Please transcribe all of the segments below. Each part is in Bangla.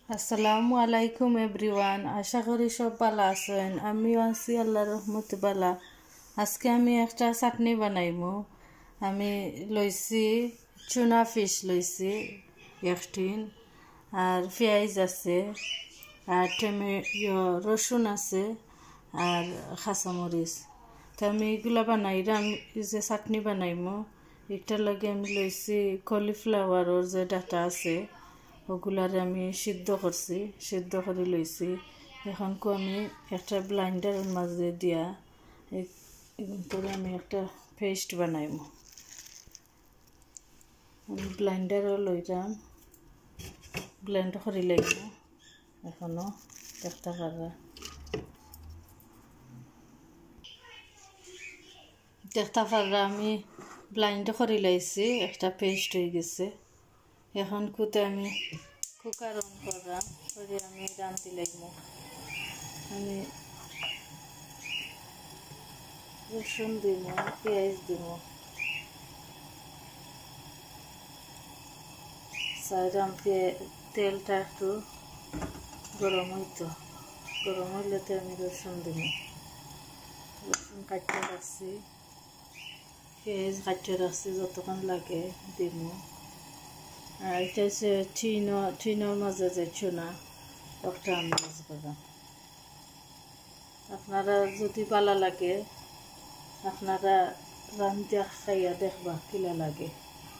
আসসালামু আলাইকুম এভরিওয়ান, আশা করি সব ভালো আছেন। আমিও আছি আল্লাহর রহমতে ভালো। আজকে আমি একটা চাটনি বানাইমু। আমি লইছি চুনা ফিশ লইছি একটিন, আর পেঁয়াজ আছে, আর রসুন আছে, আর কাঁচামরিচ। তো আমি এগুলা বানাইলাম, যে চাটনি বানাইমু একটার লগে আমি লইছি কলিফ্লাওয়ারের যে ডাটা আছে ওগুলারে আমি সিদ্ধ করছি, সিদ্ধ করে লইছি। এখনকো আমি একটা ব্লাইন্ডারের মাঝে দিয়া করে আমি একটা পেস্ট বানাইব। আমি ব্লাইন্ডারও লইলাম, ব্লেন্ড করে লাগব। এখনো দেখতে পাররা আমি ব্লাইন্ড করে লাইছি, একটা পেস্ট হয়ে গেছে। এখন কুতে আমি কুকার অন করলাম, করে আমি রাঁধতে লাগব। আমি রসুন দিব, পেঁয়াজ দিব, সাইডাম তেলটা একটু গরম হইলেতে আমি রসুন দিব। রসুন কাটিয়ে রাখছি, পেঁয়াজ কাটিয়ে রাখছি, যতক্ষণ লাগে দিব। আর এটা হচ্ছে টিনোর মাঝে যে চুনা, ওটা আমি ইউজ করলাম। আপনারা যদি ভালো লাগে আপনারা রান্ধিয়া খাইয়া দেখবা কিলা লাগে।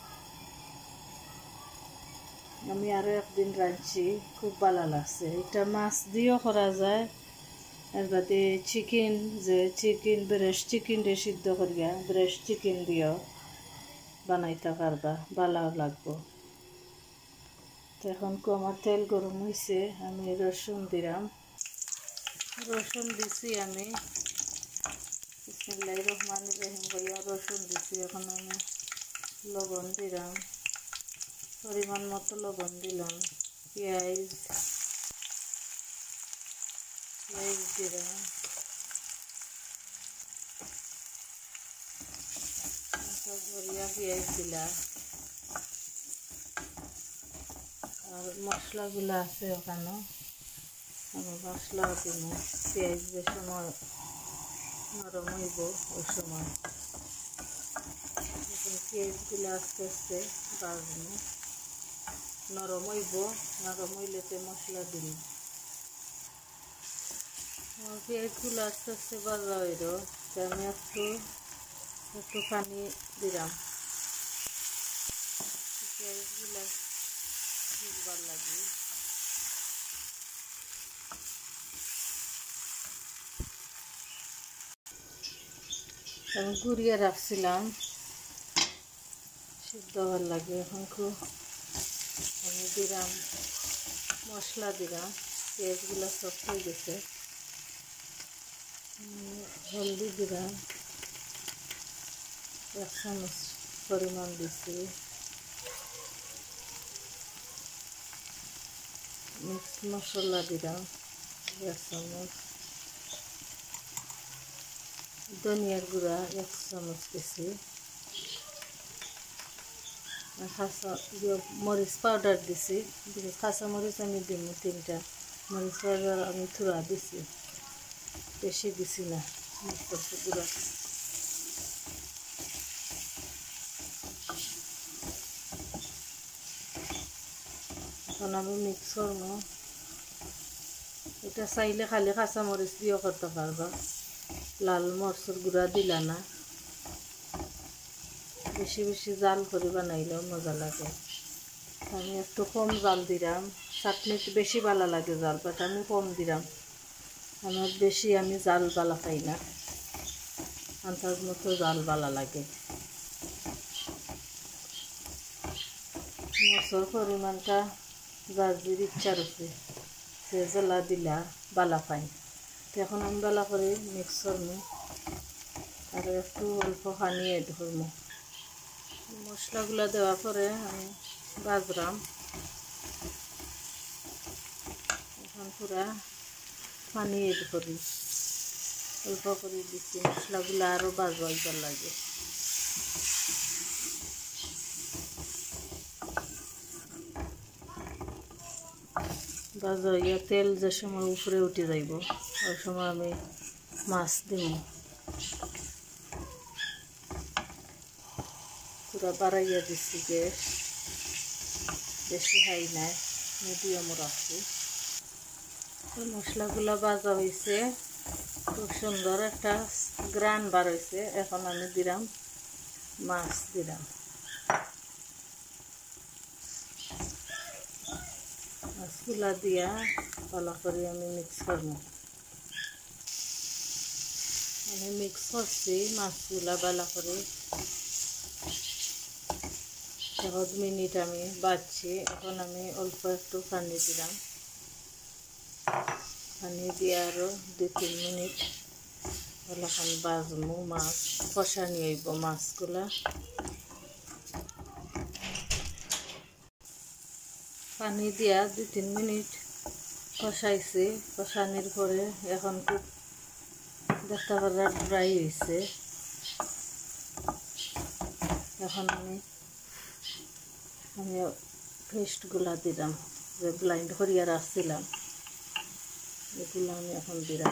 আমি আরও একদিন রাঁধছি, খুব ভালো লাগছে। এটা মাছ দিয়েও করা যায়, এর বাদে চিকেন ব্রেস্ট চিকেন দিয়ে সিদ্ধ করিয়া ব্রেস্ট চিকেন দিয়েও বানাইতে পারবা, ভালো লাগবো। তো এখন আমার তেল গরম হয়েছে, আমি রসুন দিলাম, রসুন দিছি আমি। বিসমিল্লাহির রহমানির রহিম কইয়া রসুন দিছি। এখন আমি লবণ দিলাম, পরিমাণ মতো লবণ দিলাম। পেঁয়াজ দিলাম, পেঁয়াজ দিলাম, আর মশলাগুলো আছে ওখানে আমি মশলা দিব। পেঁয়াজ যে সময় নরম হইব ওই সময় পেঁয়াজগুলো আস্তে আস্তে ভাজবো, নরম হইলেতে মশলা দিন। পেঁয়াজগুলো আস্তে আস্তে ভাজা হইল, আমি একটু পানি দিলাম। পেঁয়াজগুলো ভিজবার লাগে। আমি গুড়িয়ে রাখছিলাম সিদ্ধ হওয়ার লাগে। এখন আমি দিলাম মশলা দিলাম, পেঁয়াজগুলো সফট হয়ে গেছে। হলদি দিলাম 1 চামচ পরিমাণ দিছি, মিক্স মশলা দিলাম 1 চামচ, ধনিয়ার গুঁড়া 1 চামচ দিছি, মরিচ পাউডার দিছি। কাঁচা মরিচ আমি দিব 3টা, মরিচ পাউডার আমি থুড়া দিছি, বেশি দিছি না মরিচ গুঁড়া। এখন আমি মিক্স করবো। এটা চাইলে খালি কাঁচা মরিচ দিয়েও করতে পারবা, লাল মরিচের গুঁড়া দিলা না। বেশি বেশি জাল করে বানাইলেও মজা লাগে। আমি একটু কম জাল দিলাম, চাটনিতে বেশি ভালো লাগে জাল, বাট আমি কম দিলাম। আমার বেশি আমি জাল ভালো খাই না, আন্দাজ মতো জাল ভালো লাগে। মশলার পরিমাণটা যার যে ইচ্ছার আছে, সে জ্বালা দিলা ভালো পাই। এখন আমি ভালো করে মিক্স করবো, আর একটু অল্প পানি এড করবো। মশলাগুলো দেওয়ার পরে আমি বাজলাম। এখন পুরা পানি এড করি, অল্প করে দিচ্ছি। মশলাগুলো আরও বাজবার লাগে। ভাজা হইয়া তেল যে সময় উপরে উঠে যাইব ওই সময় আমি মাছ দিব পুরা বাড়াইয়া দিচ্ছি গ্যাস বেশি হাই নাই মিডিয়ামও রাখছি মশলাগুলো ভাজা হয়েছে খুব সুন্দর একটা গ্রান বার হয়েছে এখন আমি দিলাম মাছ দিলাম মাছগুলা দিয়া ভালো করে আমি মিক্স করব আমি মিক্স করছি মাছগুলা ভালো করে 7 মিনিট আমি বাজছি এখন আমি অল্প একটু পানি দিলাম পানি দিয়ে আরো 2-3 মিনিট ভালো করে ভাজবো মাছ কষানি হইব মাছগুলা পানি দিয়া 2-3 মিনিট কষাইছি কষানির পরে এখন খুব দেখতে পারা ড্রাই হয়েছে এখন আমি পেস্টগুলা দিলাম যে ব্লাইন্ড করিয়া রাখছিলাম এগুলো আমি এখন দিলাম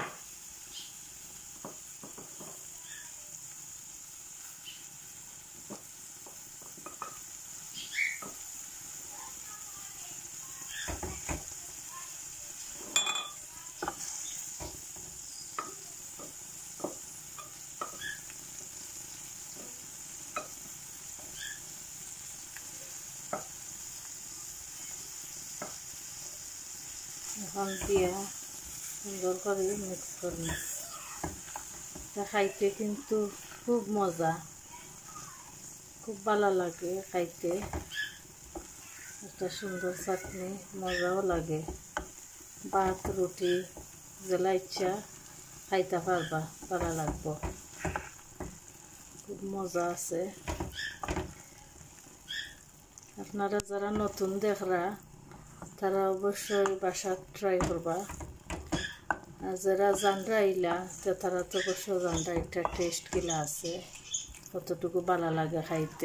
এখন দিয়া সুন্দর করে মিক্স করব খাইতে কিন্তু খুব মজা খুব ভালো লাগে খাইতে একটা সুন্দর চাটনি মজাও লাগে ভাত রুটি যেলা ইচ্ছা খাইতে পারবা ভালো লাগবো খুব মজা আছে আপনারা যারা নতুন দেখরা তারা অবশ্যই বাসা ট্রাই করবা আর যারা জানরা আইলা তারা তো অবশ্যই জানরা একটা টেস্ট কিলা আছে কতটুকু ভালো লাগে খাইতে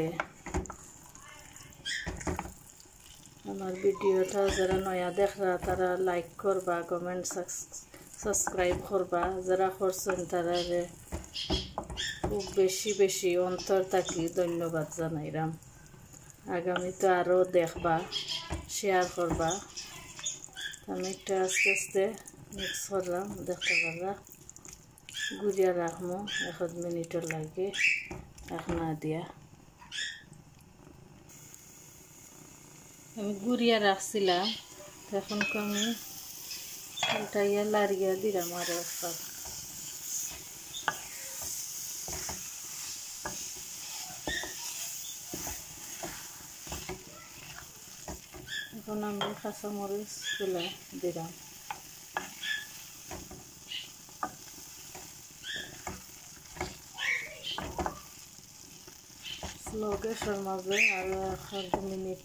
আমার ভিডিওটা যারা নয়া দেখরা তারা লাইক করবা কমেন্ট সাবস্ক্রাইব করবা যারা করছেন তারা খুব বেশি বেশি অন্তর থাকি ধন্যবাদ জানাইলাম আগামীতে আরও দেখবা শেয়ার করবা আমি একটা আস্তে আস্তে মিক্স করলাম দেখতে পারা গুড়িয়া রাখবো 1 মিনিটের লাগে ঢাকনা দিয়া আমি গুড়িয়া রাখছিলাম এখন আমি উল্টাইয়া লাড়িয়া দিলাম আরো একবার এখন আমি কাঁচামরিচ গুলা দিলাম স্লো গ্যাসের মাঝে আরো 1 মিনিট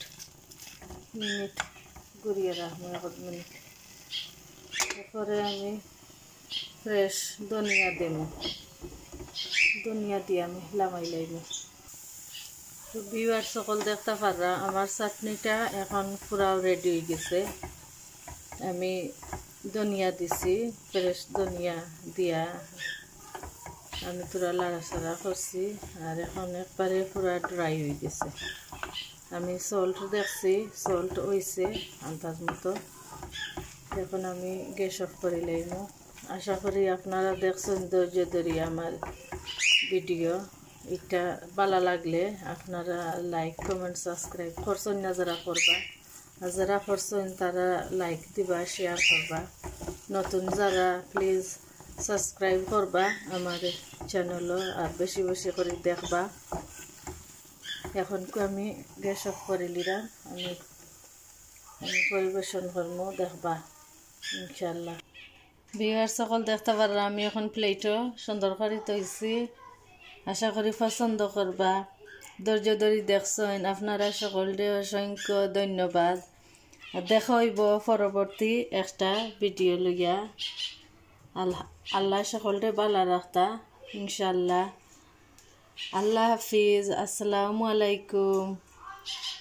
গুড়িয়ে রাখবো 1 মিনিট তারপরে আমি ফ্রেশ ধনিয়া দেব ধনিয়া দিয়ে আমি লামাই লাইব তো ভিউয়ার সকল দেখতে পারা আমার চাটনিটা এখন পুরাও রেডি হয়ে গেছে আমি ধনিয়া দিছি ফ্রেশ ধনিয়া দিয়া আমি পুরা লাড়াচাড়া করছি আর এখন একবারে পুরা ড্রাই হয়ে গেছে আমি সল্ট দেখছি সল্ট হয়েছে আন্দাজ মতো এখন আমি গ্যাস অফ করে লাইব আশা করি আপনারা দেখছেন ধৈর্য ধরে আমার ভিডিও এটা ভালো লাগলে আপনারা লাইক কমেন্ট সাবস্ক্রাইব করছেন না যারা করবা আর যারা করছেন তারা লাইক দিবা শেয়ার করবা নতুন যারা প্লিজ সাবস্ক্রাইব করবা আমার চ্যানেল আর বেশি বেশি করে দেখবা এখন আমি গ্যাস অফ করে নিলাম আমি পরিবেশন করবো দেখবা ইনশাল্লাহ ভিউয়ার সকল দেখতে পারলাম আমি এখন প্লেটও সুন্দর করে তৈছি আশা করি পছন্দ করবা ধৈর্য ধরে দেখছেন আপনারা সকলকে অসংখ্য ধন্যবাদ দেখা হইব পরবর্তী একটা ভিডিও লইয়া আল্লাহ সকলকে ভালো রাখতা ইনশাল্লাহ আল্লাহ হাফিজ আসসালামু আলাইকুম